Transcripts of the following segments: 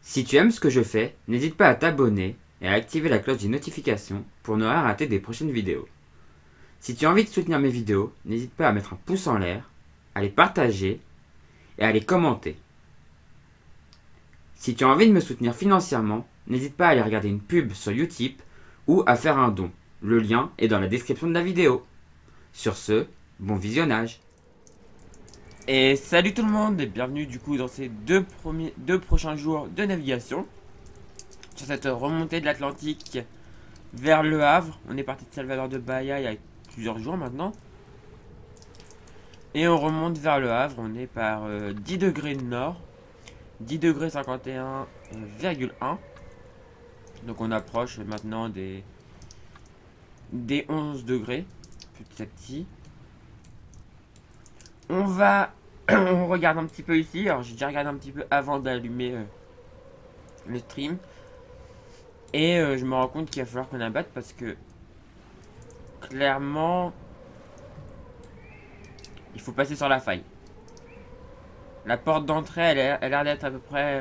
Si tu aimes ce que je fais, n'hésite pas à t'abonner et à activer la cloche des notifications pour ne rien rater des prochaines vidéos. Si tu as envie de soutenir mes vidéos, n'hésite pas à mettre un pouce en l'air, à les partager et à les commenter. Si tu as envie de me soutenir financièrement, n'hésite pas à aller regarder une pub sur Utip ou à faire un don. Le lien est dans la description de la vidéo. Sur ce, bon visionnage. Et salut tout le monde et bienvenue du coup dans ces deux prochains jours de navigation sur cette remontée de l'Atlantique vers Le Havre. On est parti de Salvador de Bahia il y a plusieurs jours maintenant. Et on remonte vers Le Havre, on est par 10 degrés nord, 10 degrés 51,1. Donc on approche maintenant des 11 degrés, petit à petit. On va, on regarde un petit peu ici, alors j'ai déjà regardé un petit peu avant d'allumer le stream. Et je me rends compte qu'il va falloir qu'on abatte parce que clairement il faut passer sur la faille. La porte d'entrée elle a l'air d'être à peu près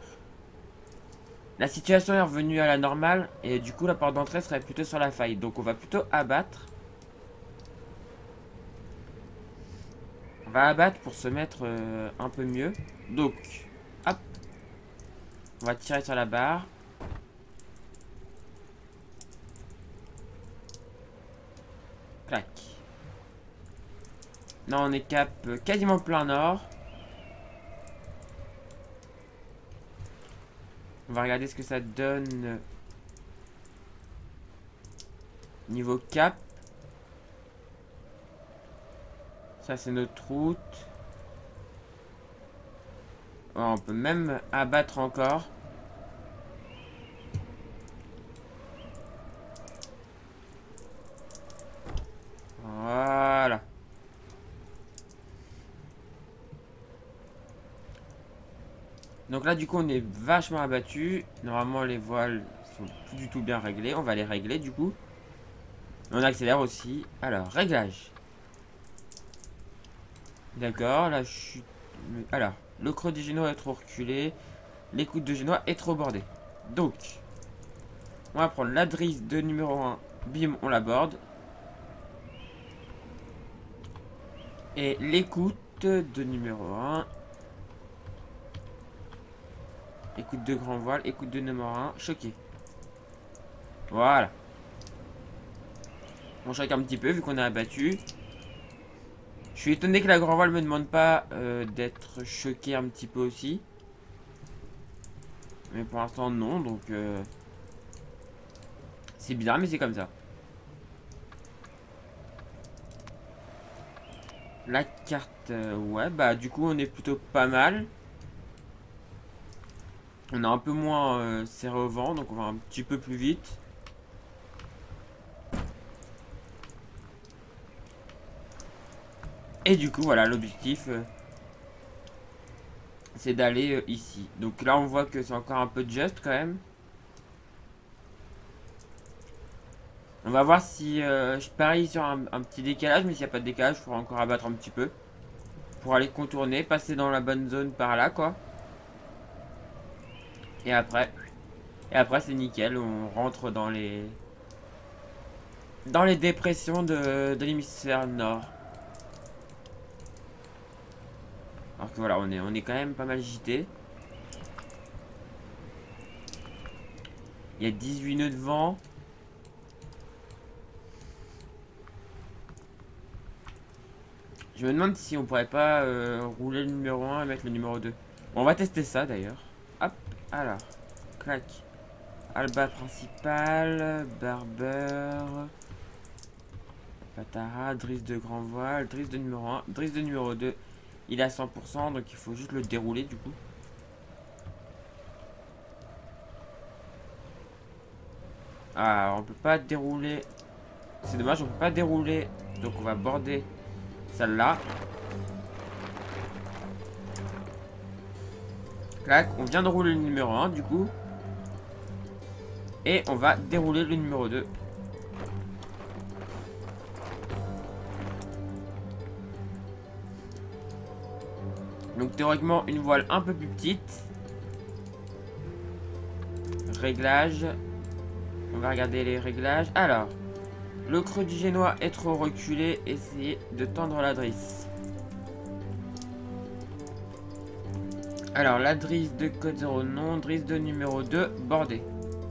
la situation est revenue à la normale et du coup la porte d'entrée serait plutôt sur la faille. Donc on va plutôt abattre. On va abattre pour se mettre un peu mieux. Donc hop, on va tirer sur la barre. Clac. Là on est cap quasiment plein nord. On va regarder ce que ça donne niveau cap. Ça c'est notre route. Oh, on peut même abattre encore. Voilà. Donc là du coup on est vachement abattu. Normalement les voiles sont plus du tout bien réglées. On va les régler du coup. On accélère aussi. Alors réglage. D'accord, la chute. Alors, le creux du génois est trop reculé. L'écoute de génois est trop bordée. Donc, on va prendre la drisse de numéro 1. Bim, on l'aborde. Et l'écoute de numéro 1. Écoute de grand voile, écoute de numéro 1, choqué. Voilà. On choque un petit peu vu qu'on a abattu. Je suis étonné que la grand voile me demande pas d'être choqué un petit peu aussi. Mais pour l'instant non, donc c'est bizarre mais c'est comme ça. La carte, ouais bah du coup on est plutôt pas mal. On a un peu moins serré au vent, donc on va un petit peu plus vite. Et du coup, voilà, l'objectif, c'est d'aller ici. Donc là, on voit que c'est encore un peu juste quand même. On va voir si je parie sur un petit décalage, mais s'il n'y a pas de décalage, il faudra encore abattre un petit peu. Pour aller contourner, passer dans la bonne zone par là, quoi. Et après c'est nickel, on rentre dans les dépressions de l'hémisphère nord. Alors que voilà, on est quand même pas mal gité. Il y a 18 nœuds de vent. Je me demande si on pourrait pas rouler le numéro 1 et mettre le numéro 2. Bon, on va tester ça d'ailleurs. Hop, alors, clac. Alba principal, Barber, Patara, Driss de grand voile, Driss de numéro 1, Driss de numéro 2. Il est à 100%, donc il faut juste le dérouler du coup. Ah, on peut pas dérouler. C'est dommage, on peut pas dérouler. Donc on va border celle-là. Clac, on vient de rouler le numéro 1 du coup. Et on va dérouler le numéro 2. Donc théoriquement une voile un peu plus petite. réglages. On va regarder les réglages. Alors, le creux du génois est trop reculé. Essayez de tendre la drisse. Alors, la drisse de code 0, non. Drisse de numéro 2, bordée.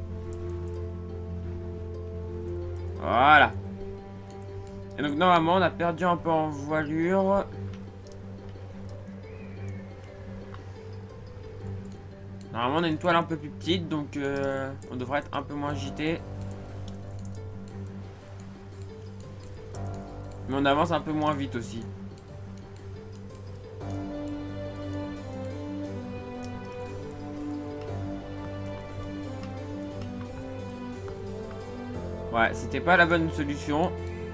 Voilà. Et donc, normalement, on a perdu un peu en voilure. Normalement, on a une toile un peu plus petite, donc on devrait être un peu moins agité. Mais on avance un peu moins vite aussi. Ouais, c'était pas la bonne solution.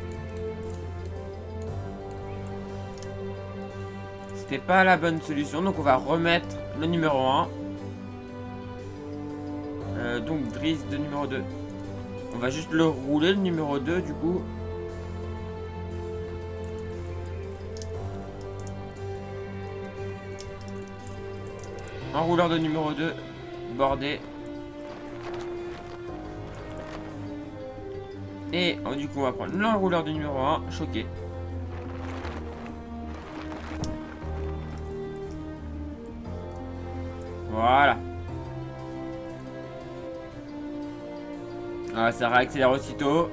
C'était pas la bonne solution, donc on va remettre le numéro 1. Donc drisse de numéro 2. On va juste le rouler, le numéro 2, du coup. Enrouleur de numéro 2, bordé. Et du coup, on va prendre l'enrouleur de numéro 1, choqué. Voilà. Ah, ça réaccélère aussitôt.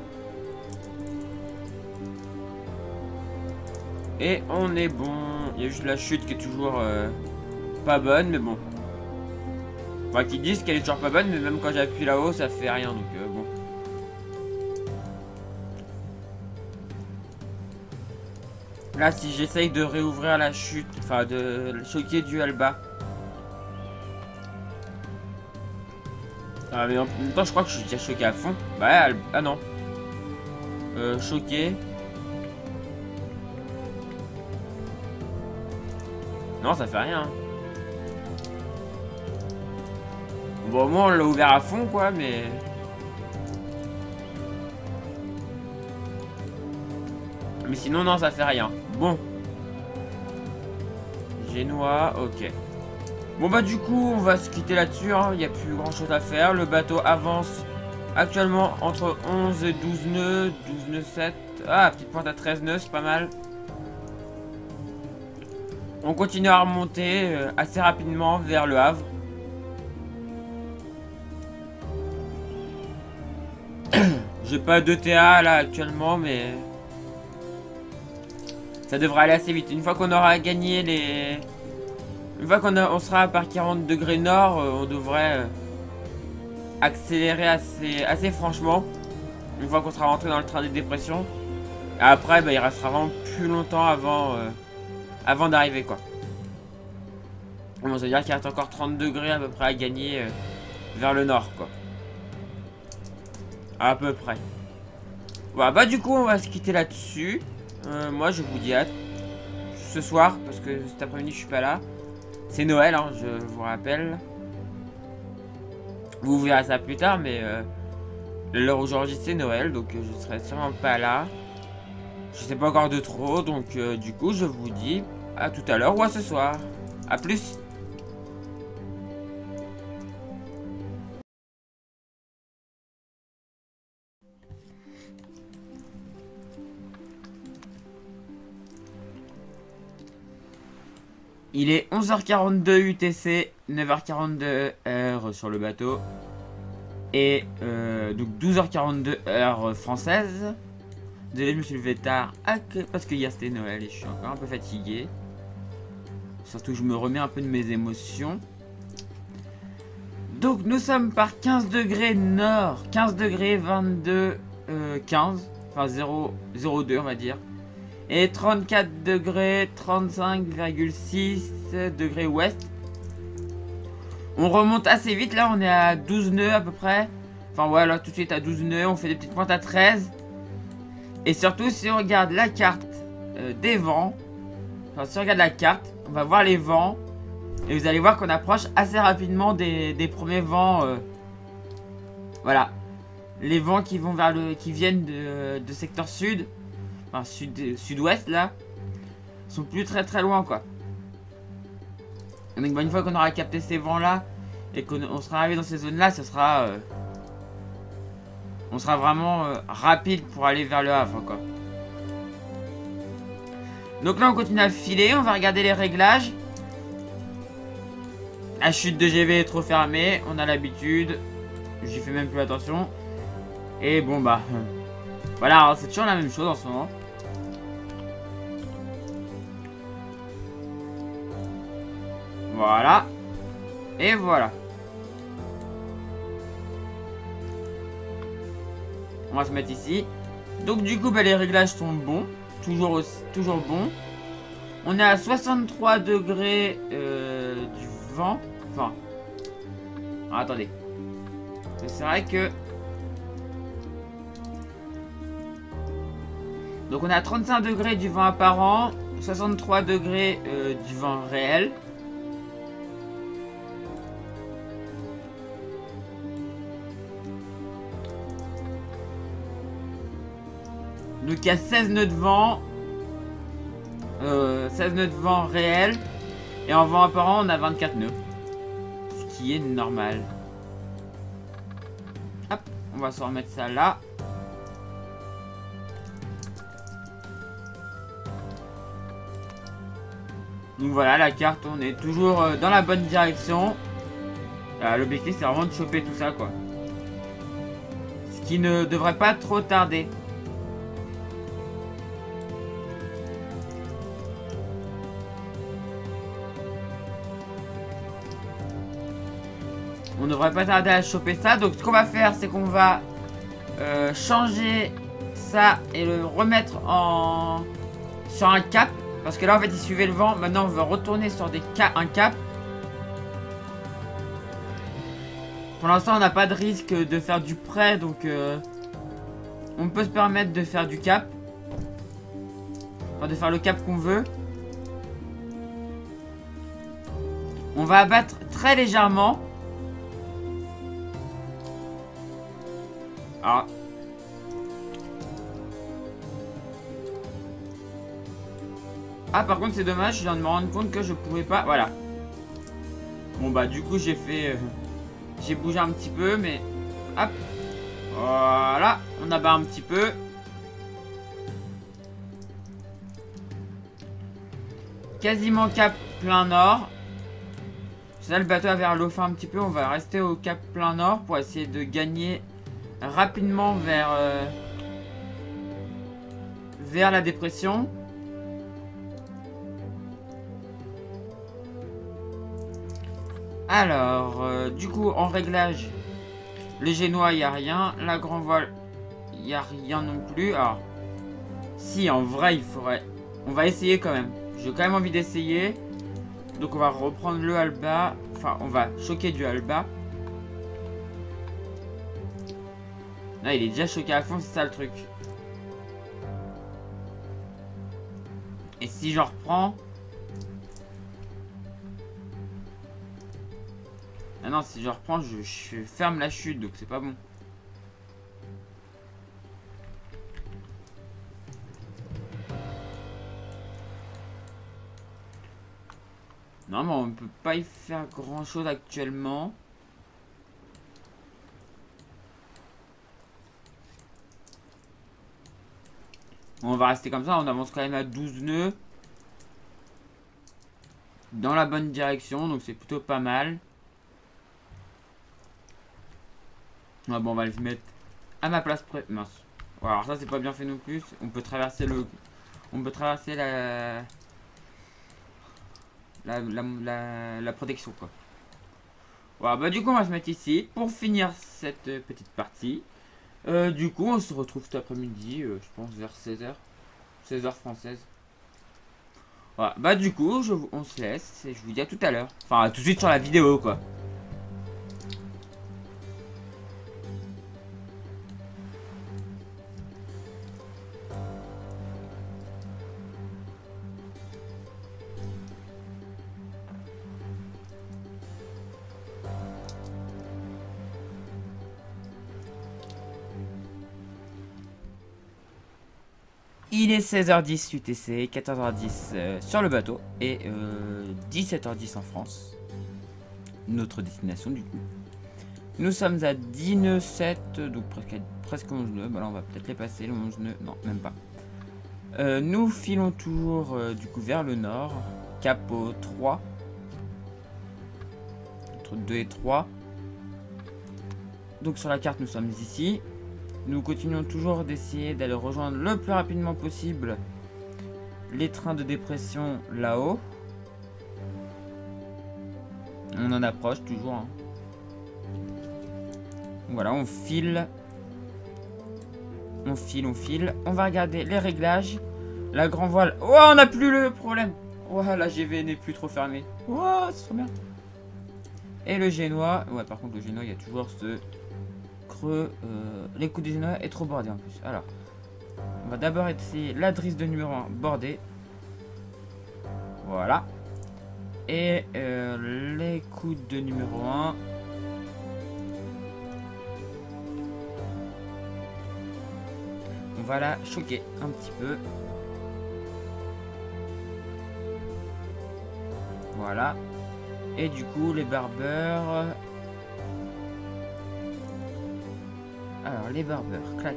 Et on est bon. Il y a juste la chute qui est toujours pas bonne, mais bon. Enfin, qu'ils disent qu'elle est toujours pas bonne, mais même quand j'appuie là-haut, ça fait rien, donc bon. Là, si j'essaye de réouvrir la chute, enfin de choquer du Alba. Ah, mais en même temps, je crois que je suis déjà choqué à fond. Bah, ah non. Choqué. Non, ça fait rien. Bon, au moins, on l'a ouvert à fond, quoi, mais... Mais sinon, non, ça fait rien. Bon. Génois, ok. Bon, bah, du coup, on va se quitter là-dessus, hein. Il n'y a plus grand-chose à faire. Le bateau avance actuellement entre 11 et 12 nœuds. 12 nœuds 7. Ah, petite pointe à 13 nœuds, c'est pas mal. On continue à remonter assez rapidement vers le Havre. J'ai pas d'ETA là actuellement, mais ça devrait aller assez vite. Une fois qu'on aura gagné les... Une fois on sera par 40 degrés nord, on devrait accélérer assez franchement. Une fois qu'on sera rentré dans le train des dépressions. Et après, bah, il restera vraiment plus longtemps avant d'arriver, quoi. Bon, ça veut dire qu'il reste encore 30 degrés à peu près à gagner vers le nord, quoi. À peu près. Voilà, bah du coup, on va se quitter là-dessus. Moi, je vous dis à ce soir, parce que cet après-midi, je suis pas là. C'est Noël, hein, je vous rappelle. Vous verrez ça plus tard, mais l'heure aujourd'hui, c'est Noël, donc je serai sûrement pas là. Je sais pas encore de trop, donc du coup, je vous dis à tout à l'heure ou à ce soir. A plus. Il est 11h42 UTC, 9h42 heure sur le bateau. Et donc 12h42 heure française. Désolé, je me suis levé tard parce que hier c'était Noël et je suis encore un peu fatigué. Surtout que je me remets un peu de mes émotions. Donc nous sommes par 15 degrés nord, 15 degrés 22, 15, enfin 0,02 on va dire. Et 34 degrés 35,6 degrés ouest. On remonte assez vite, là on est à 12 nœuds à peu près. Enfin voilà, tout de suite à 12 nœuds, on fait des petites pointes à 13. Et surtout si on regarde la carte des vents, enfin si on regarde la carte, on va voir les vents. Et vous allez voir qu'on approche assez rapidement des premiers vents. Voilà. Les vents qui vont vers qui viennent de secteur sud. Enfin sud-ouest là. Sont plus très loin quoi. Donc bah, une fois qu'on aura capté ces vents là, et qu'on sera arrivé dans ces zones-là, ça sera... on sera vraiment rapide pour aller vers le Havre, quoi. Donc là, on continue à filer. On va regarder les réglages. La chute de GV est trop fermée. On a l'habitude. J'y fais même plus attention. Et bon, bah... voilà, c'est toujours la même chose en ce moment. Voilà. Et voilà. On va se mettre ici. Donc du coup, bah, les réglages sont bons. Toujours bon. On est à 63 degrés du vent. Enfin. Ah, attendez. C'est vrai que... donc on est à 35 degrés du vent apparent. 63 degrés du vent réel. Donc il y a 16 nœuds de vent. 16 nœuds de vent réel. Et en vent apparent, on a 24 nœuds. Ce qui est normal. Hop, on va se remettre ça là. Donc voilà, la carte, on est toujours dans la bonne direction. L'objectif, c'est vraiment de choper tout ça, quoi. Ce qui ne devrait pas trop tarder. On ne devrait pas tarder à choper ça. Donc ce qu'on va faire, c'est qu'on va changer ça et le remettre sur un cap. Parce que là, en fait, il suivait le vent. Maintenant, on veut retourner sur un cap. Pour l'instant, on n'a pas de risque de faire du prêt. Donc, on peut se permettre de faire du cap. Enfin, de faire le cap qu'on veut. On va abattre très légèrement. Ah. Ah, par contre, c'est dommage, je viens de me rendre compte que je pouvais pas... voilà. Bon, bah, du coup, j'ai fait... j'ai bougé un petit peu, mais... hop. Voilà. On abat un petit peu. Quasiment cap plein nord. C'est là, le bateau a vers l'eau un petit peu. On va rester au cap plein nord pour essayer de gagner rapidement vers la dépression. Alors, du coup, en réglage, les génois, il n'y a rien. La grand voile, il n'y a rien non plus. Alors, si, en vrai, il faudrait... on va essayer quand même. J'ai quand même envie d'essayer. Donc, on va reprendre le Alba. Enfin, on va choquer du Alba. Là, il est déjà choqué à fond, c'est ça le truc. Et si j'en reprends... ah non, si je reprends, je ferme la chute, donc c'est pas bon. Non, mais on ne peut pas y faire grand chose actuellement. On va rester comme ça, on avance quand même à 12 nœuds. Dans la bonne direction, donc c'est plutôt pas mal. Ah bon, on va les mettre à ma place près. Mince. Ouais, alors ça c'est pas bien fait non plus. On peut traverser la protection, quoi. Voilà, bah du coup on va se mettre ici pour finir cette petite partie. Du coup on se retrouve cet après-midi, je pense vers 16h. 16h française. Voilà, bah du coup on se laisse et je vous dis à tout à l'heure. Enfin tout de suite sur la vidéo, quoi. Il est 16h10 UTC, 14h10 sur le bateau et 17h10 en France. notre destination du coup. Nous sommes à 10 nœuds 7, donc presque 11 nœuds. Bah là on va peut-être les passer, les 11 nœuds, non même pas. Nous filons toujours du coup vers le nord, capot 3, entre 2 et 3. Donc sur la carte nous sommes ici. Nous continuons toujours d'essayer d'aller rejoindre le plus rapidement possible les trains de dépression là-haut. On en approche toujours. Hein. Voilà, on file. On file, on file. On va regarder les réglages. La grand voile. Oh, on n'a plus le problème. Oh, la GV n'est plus trop fermée. Oh, c'est trop bien. Et le génois. Ouais, par contre, le génois, il y a toujours ce creux. L'écoute du génois est trop bordé en plus. Alors, on va d'abord essayer la drisse de numéro 1 bordée. Voilà. Et l'écoute de numéro 1. On va la choquer un petit peu. Voilà. Et du coup, les barbeurs. Alors, les barbeurs, clac.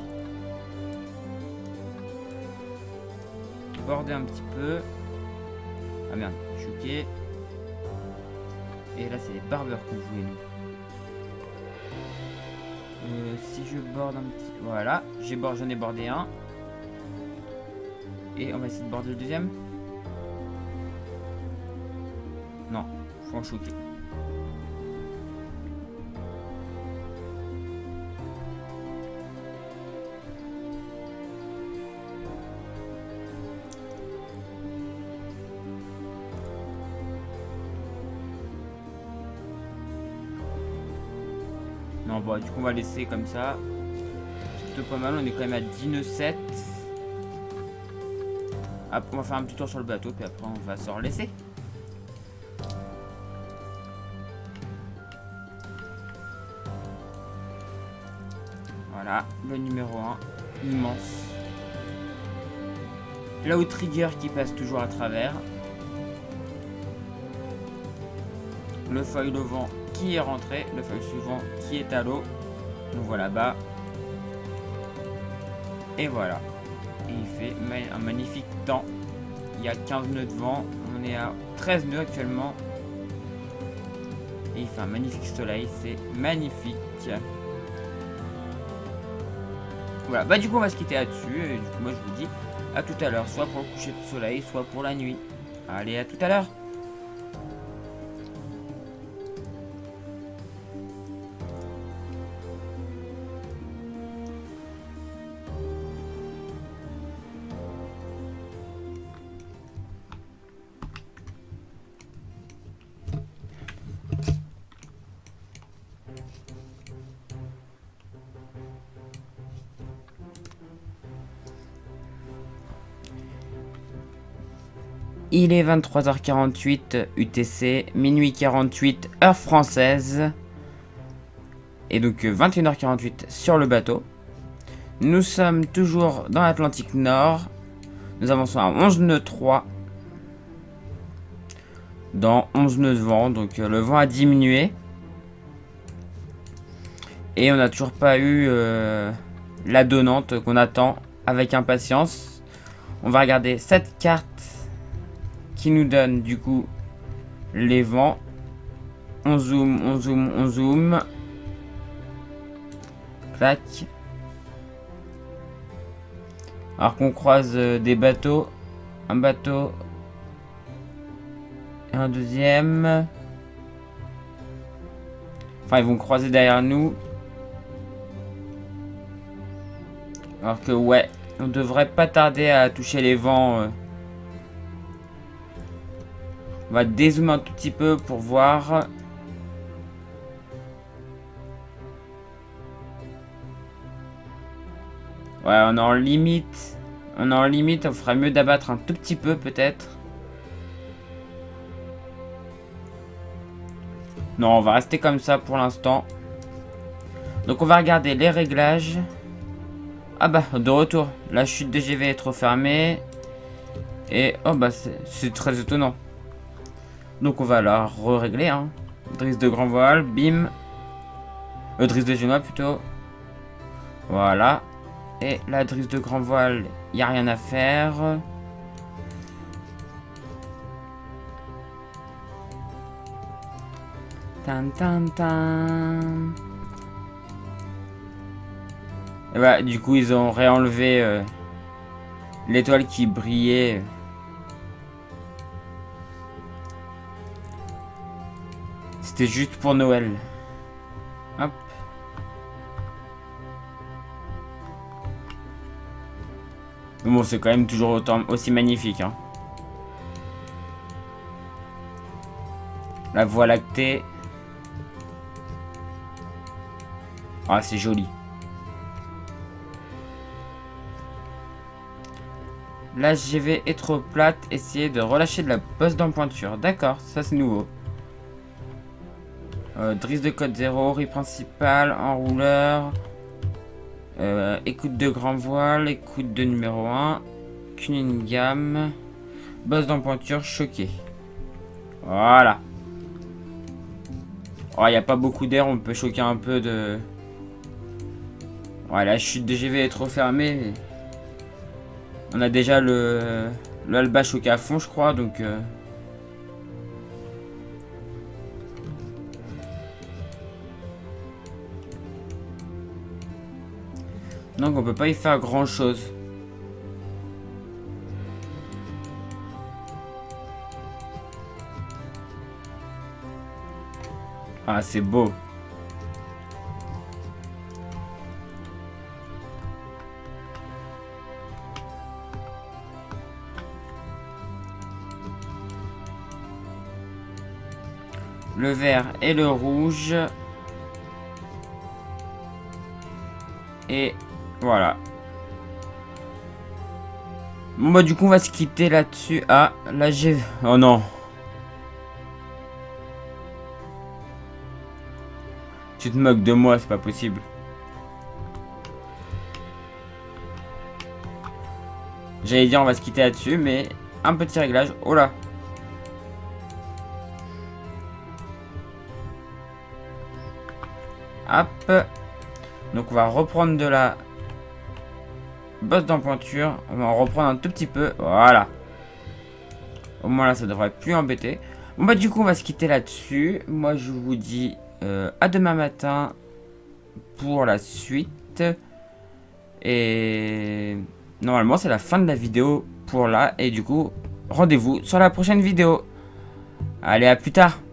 Border un petit peu. Ah merde, choqué. Et là, c'est les barbeurs qu'on voulait, nous. Si je borde un petit... Voilà, j'en ai bordé un. Et on va essayer de border le deuxième. Non, faut en choquer. Non, bon, du coup, on va laisser comme ça. C'est plutôt pas mal, on est quand même à 10 nœuds 7. Après, on va faire un petit tour sur le bateau, puis après, on va se relaisser. Voilà, le numéro 1, immense. Là où Trigger qui passe toujours à travers. Le foil au vent qui est rentré, le foil suivant qui est à l'eau. On voit là-bas. Et voilà. Et il fait un magnifique temps. Il y a 15 nœuds de vent. On est à 13 nœuds actuellement. Et il fait un magnifique soleil. C'est magnifique. Voilà. Bah du coup on va se quitter là-dessus. Et du coup moi je vous dis à tout à l'heure. Soit pour le coucher de soleil, soit pour la nuit. Allez, à tout à l'heure. Il est 23h48 UTC, minuit 48 heure française. Et donc 21h48 sur le bateau. Nous sommes toujours dans l'Atlantique Nord. Nous avançons à 11 nœuds 3. Dans 11 nœuds de vent, donc le vent a diminué. Et on n'a toujours pas eu la donnante qu'on attend avec impatience. On va regarder cette carte qui nous donne du coup les vents. On zoome, on zoome, on zoome. Clac. Alors qu'on croise des bateaux. Un bateau. Et un deuxième. Enfin, ils vont croiser derrière nous. Alors que ouais, on devrait pas tarder à toucher les vents. On va dézoomer un tout petit peu pour voir. Ouais, on est en limite. On est en limite, on ferait mieux d'abattre un tout petit peu peut-être. Non, on va rester comme ça pour l'instant. Donc on va regarder les réglages. Ah bah, de retour. La chute de GV est trop fermée. Et, oh bah, c'est très étonnant. Donc on va la régler, hein. Drisse de grand voile, bim. Drisse de génois plutôt. Voilà. Et la drisse de grand voile, il n'y a rien à faire. Tan tan tan. Et bah du coup ils ont réenlevé l'étoile qui brillait. C'était juste pour Noël. Hop. Mais bon, c'est quand même toujours autant aussi magnifique. Hein. La Voie lactée. Ah, c'est joli. La GV est trop plate. Essayez de relâcher de la bosse dans pointure. D'accord, ça c'est nouveau. Drisse de code 0, riz principal, enrouleur. Écoute de grand voile, écoute de numéro 1. Cunningham. Bosse dans pointure, choqué. Voilà. Oh, il n'y a pas beaucoup d'air, on peut choquer un peu de... Ouais, la chute de GV est trop fermée. Mais... On a déjà le Alba choqué à fond, je crois, donc... Donc on peut pas y faire grand chose. Ah, c'est beau. Le vert et le rouge. Et voilà. Bon bah du coup on va se quitter là-dessus. Ah, là j'ai... Oh non. Tu te moques de moi, c'est pas possible. J'allais dire on va se quitter là-dessus, mais un petit réglage. Oh là. Hop. Donc on va reprendre de la bosse dans pointure. On va en reprendre un tout petit peu. Voilà. Au moins là ça devrait plus embêter. Bon bah du coup on va se quitter là-dessus. Moi je vous dis à demain matin pour la suite. Et normalement c'est la fin de la vidéo pour là. Et du coup rendez-vous sur la prochaine vidéo. Allez, à plus tard.